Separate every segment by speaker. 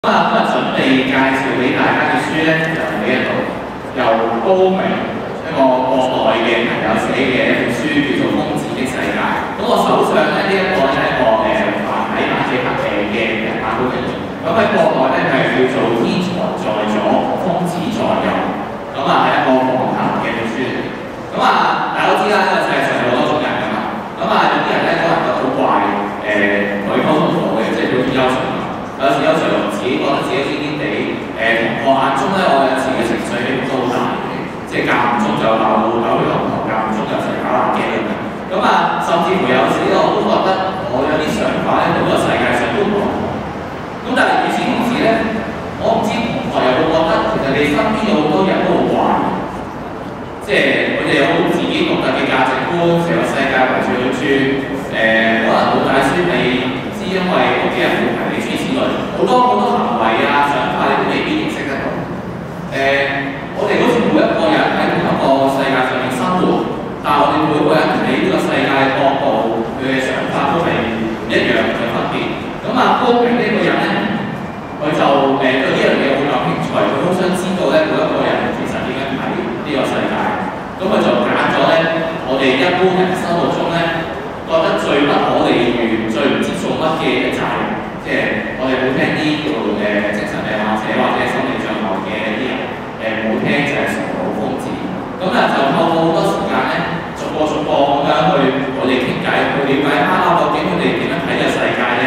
Speaker 1: 今日準備介紹俾大家嘅書咧，就喺呢一度，由高明一個國內嘅朋友寫嘅一本書，叫做《瘋子的世界》。咁我手上咧呢一個係一個繁體版嘅版本嚟嘅。咁喺國內咧係叫做《天才在左，瘋子在右》。咁係一個網談嘅本書嚟嘅。大家都知啦，呢個世界上有好多種人㗎嘛。有啲人咧可能就好怪，佢溝通唔到嘅，即係好似優秀。有時有時候自己覺得自己癲癲地，同學眼中咧，我有時嘅情緒起伏都好大嘅，即係間唔中就鬧佢老婆，間唔中就成日搞爛機咁樣。甚至乎有時我都覺得我有啲想法咧，同呢個世界上都唔同。但係與此同時咧，我唔知同學有冇覺得，其實你身邊有好多人都好怪，即係佢哋有自己獨特嘅價值觀，成個世界圍住佢轉，可能冇帶書你唔知，因為屋企人冇提你。好多行為啊、想法，你都未必認識得到。我哋好似每一個人喺同一個世界上面生活，但係我哋每個人喺呢個世界角度，佢嘅想法都係唔一樣嘅分別。高明呢個人咧，佢就對呢樣嘢好感興趣，佢好想知道咧每一個人其實點樣睇呢個世界。佢就揀咗咧，我哋一般人生活中咧覺得最不可理喻、最唔知做乜嘅責任。即係我哋會聽啲叫精神病患者或者心理障礙嘅一啲人，冇聽就係傻佬瘋子。就透過好多時間咧，逐個咁樣去我哋傾偈，去了解下究竟佢哋點樣睇呢個世界咧。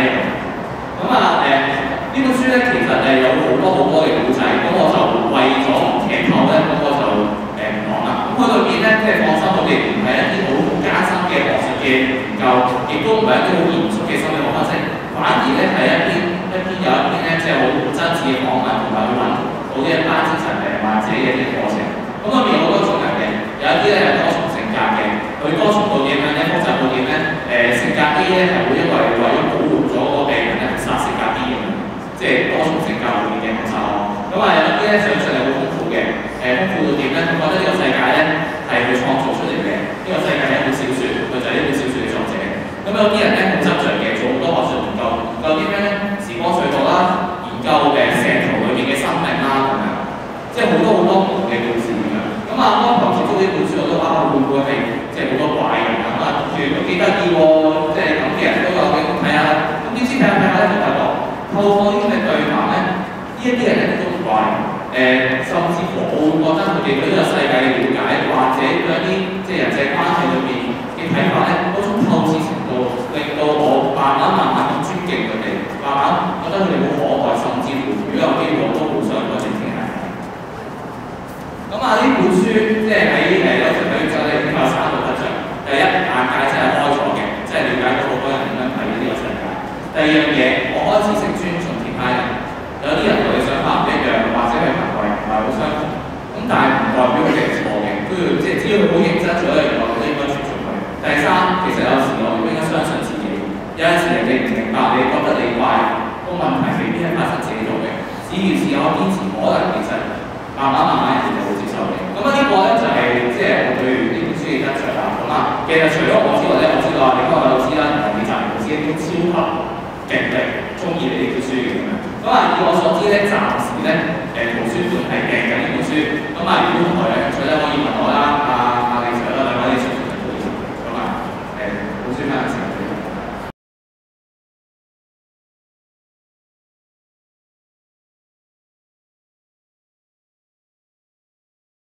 Speaker 1: 呢本書咧其實有好多嘅故仔，我就為咗唔劇透咧，我就唔講啦。佢裏邊咧即係放心，我哋唔係一啲好艱辛嘅學術嘅研究，亦都唔係一啲好嚴肅嘅心理學分析。反而咧係有一篇咧，即係好真摯嘅訪問，同埋去揾好啲一班精神病患者嘅一啲過程。裏面有好多種人嘅，有一啲咧係多重性格嘅，佢多重到點樣咧？複雜到點咧？性格 A 咧係會因為為咗保護咗個病人咧，係殺性格 B 咁樣，即係多重性格裏面嘅殺案。有一啲咧想像係好豐富嘅，豐富到點咧？佢覺得呢個世界咧係佢創造出嚟嘅，呢個世界係一本小説，佢就係呢本小説嘅作者。有啲人咧好執着嘅，做好多學術研究啲咩咧？時光隧道啦，研究石頭裏面嘅生命啦咁樣，即係好多唔同嘅故事咁樣。開頭接觸呢本書我都會唔會係即係好多怪人啊？讀住都幾得意喎，即係咁嘅人都有嘅，咁睇下。點知睇下咧就發覺，透過呢啲嘅對談咧，呢一啲人咧都唔怪。甚至乎我會覺得佢哋對呢個世界嘅了解，或者對一啲即係人際關係裏面嘅睇法咧，嗰種透徹程度，令到我慢慢咁尊敬佢哋，慢慢覺得佢哋好可愛，甚至乎如果有機會我都好想同佢哋傾下。呢本書即係喺有時睇完之後咧，已經有3個得著。第一，眼界真係開咗嘅，即係了解到好多人點樣睇呢個世界。第二樣嘢，我開始識尊重其他人。有啲人同你想法唔一樣，或者係行為唔係好相同，但係唔代表佢哋係錯嘅，都要即係只要佢好認真做一樣嘢，我哋都應該尊重佢。第三，其實有時我哋應該相信自己。有陣時人哋唔明白，你覺得你怪，個問題未必係發生自己度嘅。只要是我堅持，可能其實慢慢人哋就會接受你。呢個咧就係即係我對呢本書嘅得著啦。其實除咗我之外咧，我知道另外一位老師啦，同埋李澤明老師都超級勁力，中意你呢本書嘅咁樣。以我所知咧，暫時咧